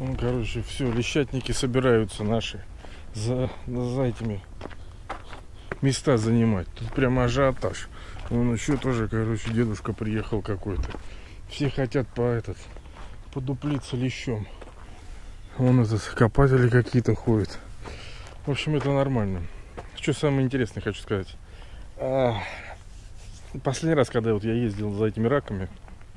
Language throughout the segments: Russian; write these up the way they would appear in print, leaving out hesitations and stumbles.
Ну, короче, все, лещатники собираются наши за этими места занимать. Тут прямо ажиотаж. Вон еще тоже, короче, дедушка приехал какой-то. Все хотят подуплиться лещом. Вон этот копатели какие-то ходят. В общем, это нормально. Что самое интересное хочу сказать. Последний раз, когда вот я ездил за этими раками,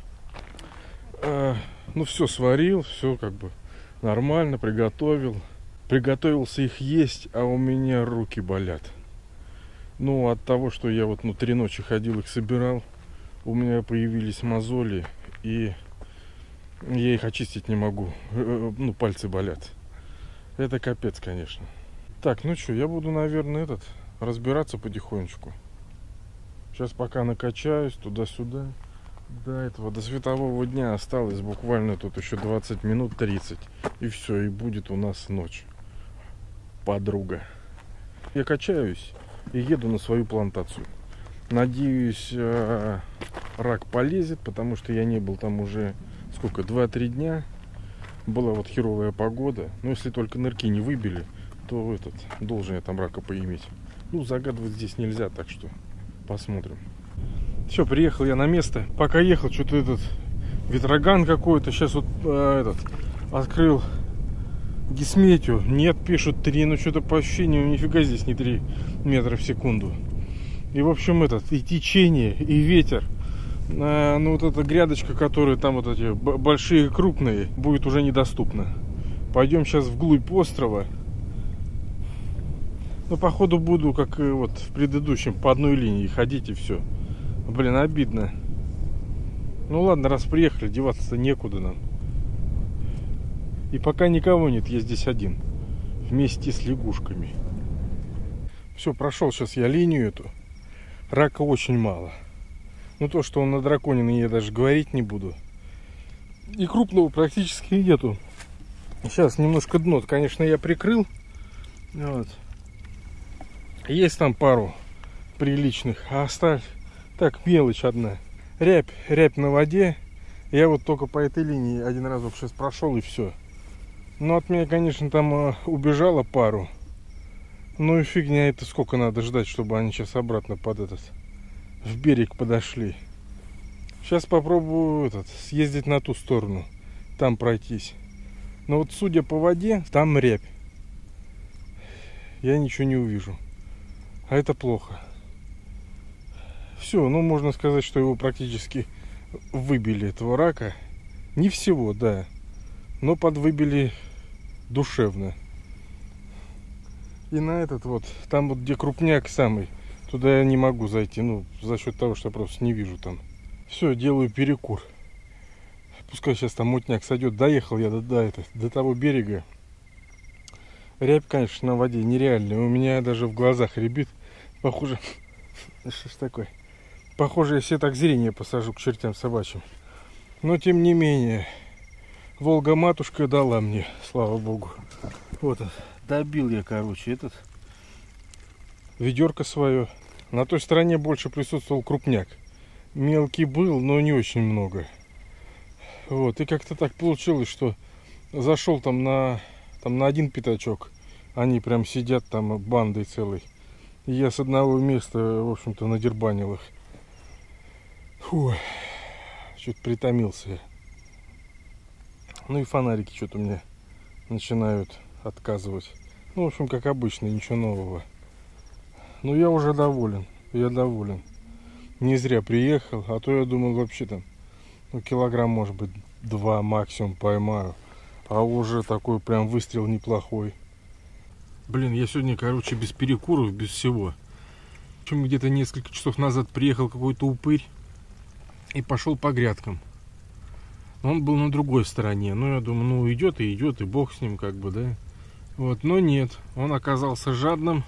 ну все сварил, все как бы нормально, приготовился их есть, а у меня руки болят. Ну, от того, что я вот 3 ночи ходил, их собирал, у меня появились мозоли, и я их очистить не могу. Ну, пальцы болят. Это капец, конечно. Так, ну что, я буду, наверное, разбираться потихонечку. Сейчас пока накачаюсь туда-сюда. До светового дня осталось буквально тут еще 20 минут 30. И все, и будет у нас ночь. Подруга. Я качаюсь и еду на свою плантацию. Надеюсь, рак полезет, потому что я не был там уже 2-3 дня. Была вот херовая погода. Но если только нырки не выбили, то должен я там рака поиметь. Ну, загадывать здесь нельзя, так что посмотрим. Все, приехал я на место. Пока ехал, что-то ветроган какой-то. Сейчас вот открыл гисметию. Нет, пишут 3, но что-то по ощущению нифига здесь не 3 метра в секунду. И в общем и течение, и ветер. Ну вот эта грядочка, которая там вот эти большие, крупные, будет уже недоступна. Пойдем сейчас вглубь острова. Ну, походу буду, как и вот в предыдущем, по одной линии ходить и все. Блин, обидно. Ну ладно, раз приехали, деваться-то некуда нам. И пока никого нет, я здесь один. Вместе с лягушками. Все, прошел сейчас я линию эту. Рака очень мало. Ну то, что он надраконенный, я даже говорить не буду. И крупного практически нету. Сейчас немножко дно, конечно, я прикрыл. Вот. Есть там пару приличных, а осталось так, мелочь одна. Рябь на воде. Я вот только по этой линии один разок сейчас прошел и все. Но от меня, конечно, там убежало пару. Ну и фигня, это сколько надо ждать, чтобы они сейчас обратно в берег подошли. Сейчас попробую съездить на ту сторону, там пройтись. Но вот судя по воде, там рябь. Я ничего не увижу. А это плохо. Все, ну можно сказать, что его практически выбили, этого рака. Не всего, да. Но подвыбили душевно. И на там вот где крупняк самый, туда я не могу зайти. Ну, за счет того, что я просто не вижу там. Все, делаю перекур. Пускай сейчас там мутняк сойдет. Доехал я до того берега. Рябь, конечно, на воде нереальная. У меня даже в глазах рябит. Похоже, что ж такое? Похоже, я себе так зрение посажу к чертям собачьим. Но, тем не менее, Волга-матушка дала мне, слава богу. Вот, добил я, короче, ведерко свое. На той стороне больше присутствовал крупняк. Мелкий был, но не очень много. Вот, и как-то так получилось, что зашел там на один пятачок. Они прям сидят там бандой целой. И я с одного места, в общем-то, надербанил их. Фу, что-то притомился я. Ну и фонарики что-то мне начинают отказывать. Ну, в общем, как обычно, ничего нового. Но я уже доволен. Не зря приехал, а то я думал вообще там, килограмм, может быть, 2 максимум поймаю. А уже такой прям выстрел неплохой. Блин, я сегодня, короче, без перекуров, без всего. В общем, где-то несколько часов назад приехал какой-то упырь и пошел по грядкам. Он был на другой стороне. Ну, я думаю, идет, и бог с ним, как бы, да. Вот, но нет. Он оказался жадным.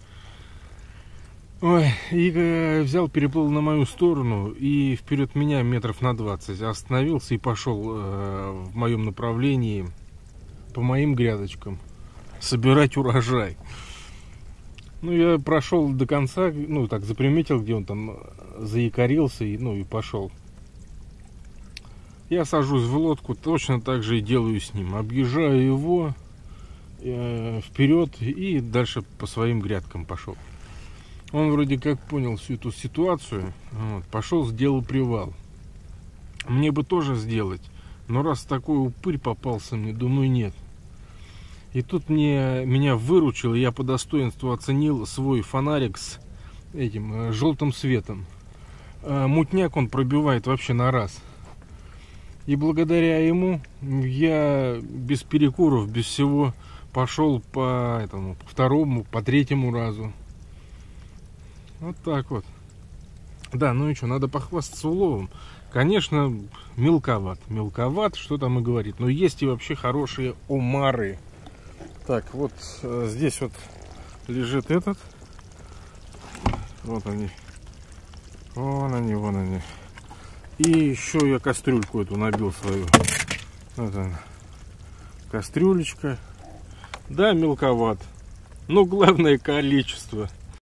Ой, и взял, переплыл на мою сторону и вперед меня метров на 20. Остановился и пошел в моем направлении по моим грядочкам собирать урожай. Ну, я прошел до конца, так заприметил, где он там заякорился, и пошел. Я сажусь в лодку, точно так же и делаю с ним. Объезжаю его вперед и дальше по своим грядкам пошел. Он вроде как понял всю эту ситуацию, вот, пошел, сделал привал. Мне бы тоже сделать, но раз такой упырь попался мне, думаю, нет. И тут меня выручил, и я по достоинству оценил свой фонарик с этим желтым светом. Мутняк он пробивает вообще на раз. И благодаря ему я без перекуров, без всего пошел по второму, по третьему разу. Вот так вот. Да, ну и что, надо похвастаться уловом. Конечно, мелковат. Мелковат, что там и говорит. Но есть и вообще хорошие омары. Так, вот здесь вот лежит этот. Вот они. Вон они, вон они. И еще я кастрюльку эту набил свою. Вот она. Кастрюлечка. Да, мелковат. Но главное количество.